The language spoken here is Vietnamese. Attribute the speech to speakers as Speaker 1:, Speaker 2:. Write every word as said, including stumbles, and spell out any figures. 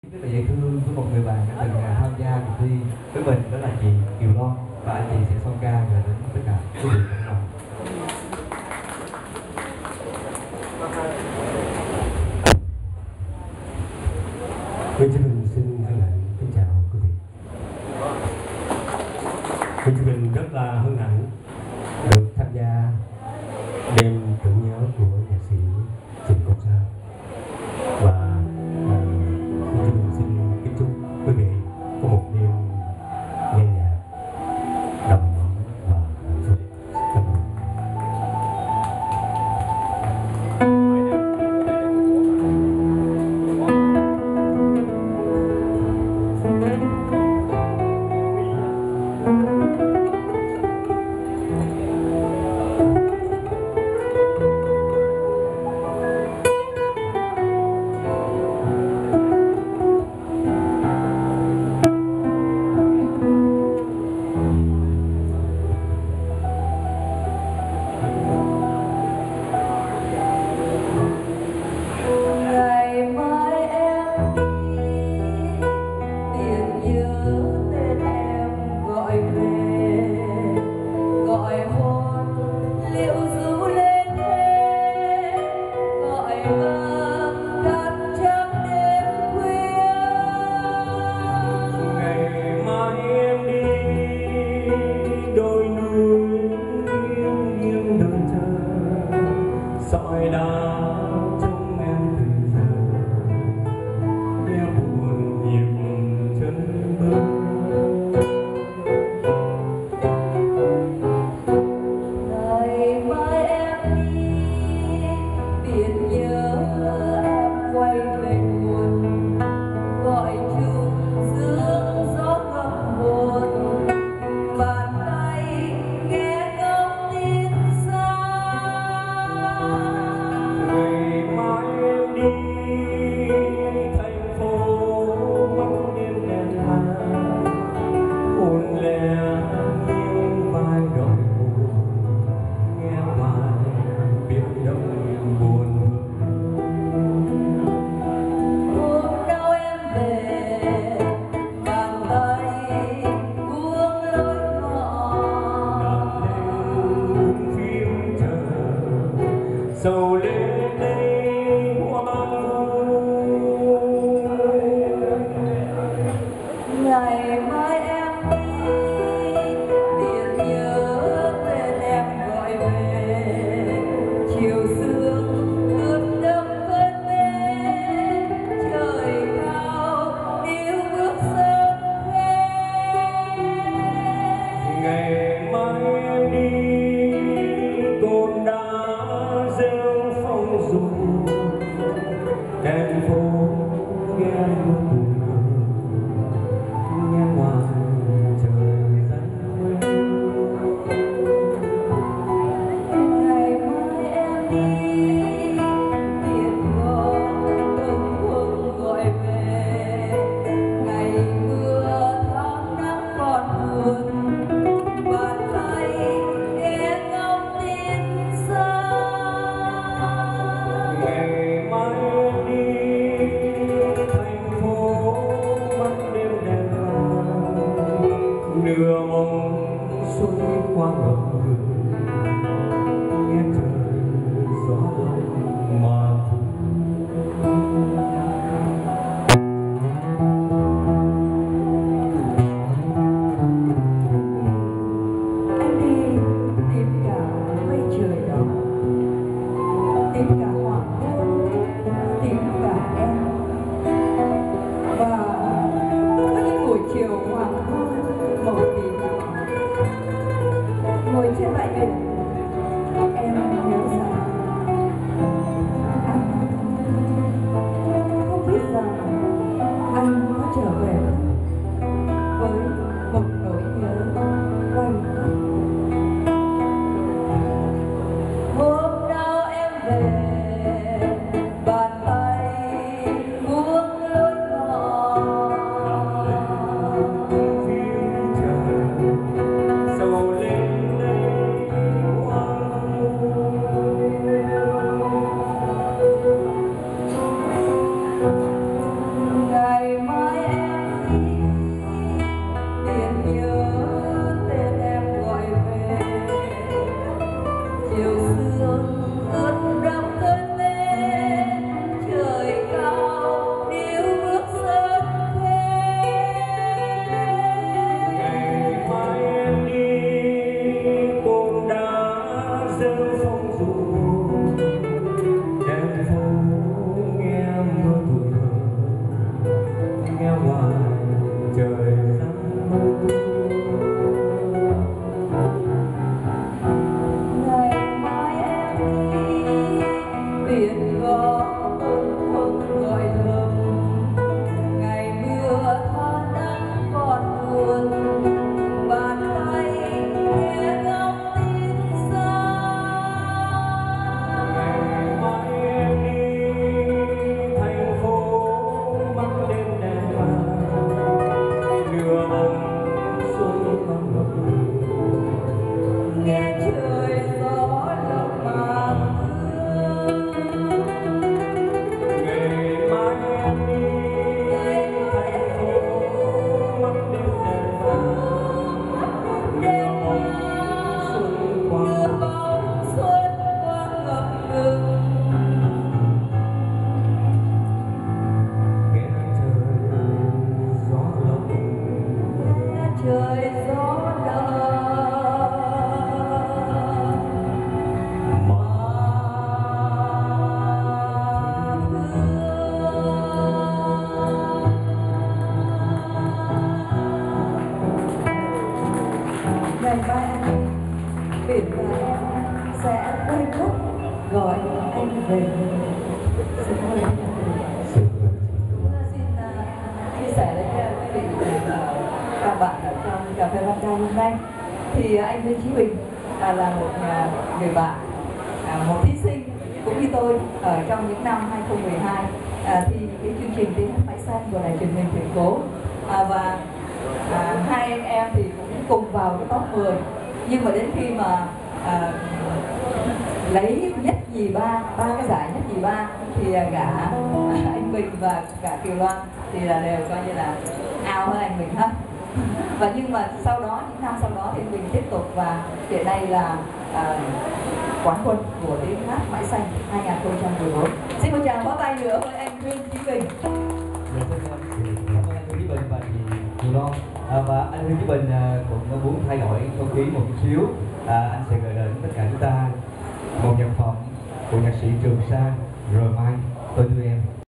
Speaker 1: Rất là dễ thương của một người bạn đã từng à, tham gia cuộc thi với mình, đó là chị Kiều Loan, và anh chị sẽ song ca gửi đến tất cả quý vị khán giả.
Speaker 2: Nguyễn Chí Minh xin hân hạnh kính chào quý vị. Nguyễn Chí Minh rất là hân hạnh được tham gia đêm tưởng nhớ của nhạc sĩ Trịnh Công Sơn, và uh, Nguyễn Chí Minh xin kính chúc quý vị có một đêm nghe nhạc đầm ấm và hạnh phúc. Cảm ơn. nghe ngoài trời sáng mơ.
Speaker 3: Ngày mai em đi biển gõ bâng khuâng gọi thầm, ngày mưa tha nắng còn buồn, bàn tay nghe ngóng tin xa.
Speaker 2: Ngày mai em đi thành phố bắc đêm đèn vàng, nửa bóng xuân vắng ngập ngừng.
Speaker 3: Nghe trời gió lộng màng hương.
Speaker 2: Ngày mai em đi thành phố bắc đêm đèn vàng,
Speaker 3: Đêm
Speaker 2: xuân qua
Speaker 3: đưa bóng xuân qua ngập ngừng.
Speaker 2: nghe trời gió lộng
Speaker 3: Nghe trời gió lộng
Speaker 2: mà
Speaker 3: ngày mai anh biển và em sẽ quay khúc gọi anh về. Xin mời anh.
Speaker 2: sự
Speaker 3: Chúng ta xin à, chia sẻ với các quý vị và các bạn ở trong cà phê Văn Ca hôm nay. Thì à, anh Lê Chí Bình à, là một à, người bạn, à, một thí sinh cũng như tôi ở trong những năm hai không một hai à, thi cái chương trình tiếng hát Mãi Xanh của đài truyền hình thành phố, à, và à, hai anh em thì cũng cùng vào cái top mười, nhưng mà đến khi mà à, lấy nhất nhì ba ba cái giải nhất nhì ba thì à, cả anh Bình và cả Kiều Loan thì là đều coi như là ao hơn anh Bình hết. Và nhưng mà sau đó những năm sau đó thì anh Bình tiếp tục và hiện nay là à, quán quân của tiếng hát Mãi Xanh hai không một bốn. Xin một tràng pháo tay nữa với anh Lương Chí Bình.
Speaker 1: Mình xin cảm ơn anh Hương Chí Bình và chị Kiều Loan. À, và anh Hương Chí Bình à, cũng muốn thay đổi không khí một chút xíu. À, anh sẽ gửi đến tất cả chúng ta một nhạc phẩm của nhạc sĩ Trường Sa, Rồi Mai, Tôi Thương Em.